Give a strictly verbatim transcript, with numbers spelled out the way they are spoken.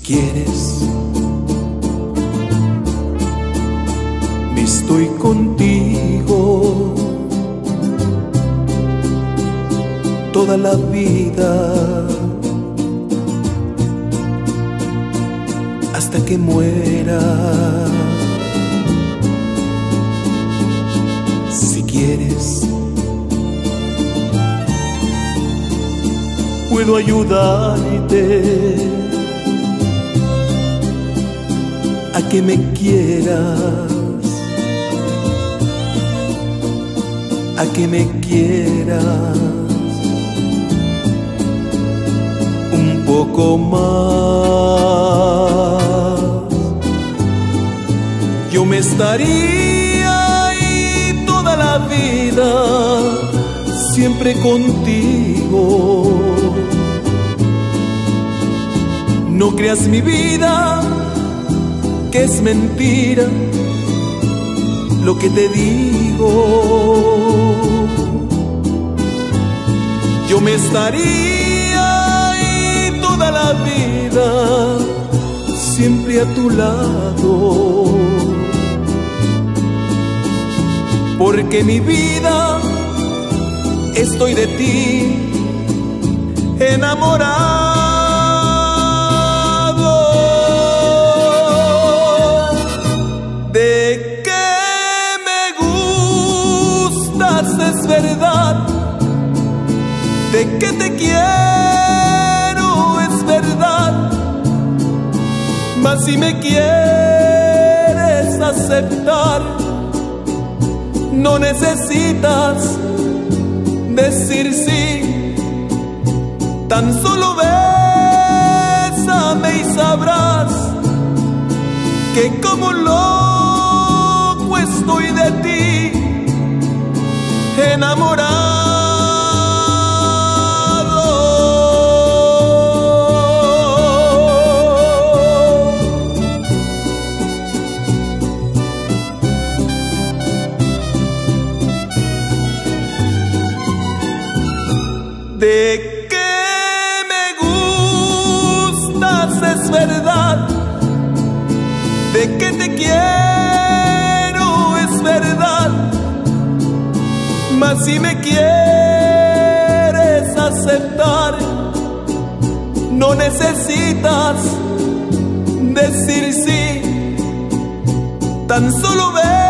quieres, estoy contigo toda la vida hasta que muera. Si quieres, puedo ayudarte a que me quieras, a que me quieras un poco más. Yo me estaría ahí toda la vida, siempre contigo. No creas mi vida, que es mentira lo que te digo. Yo me estaría ahí toda la vida, siempre a tu lado, porque mi vida estoy de ti enamorado. De que me gustas es verdad, de que te quiero es verdad, mas si me quieres aceptar, no necesitas decir sí, tan solo bésame y sabrás que como loco estoy de ti enamorado. De que me gustas es verdad, de que te quiero es verdad, mas si me quieres aceptar, no necesitas decir sí, tan solo ve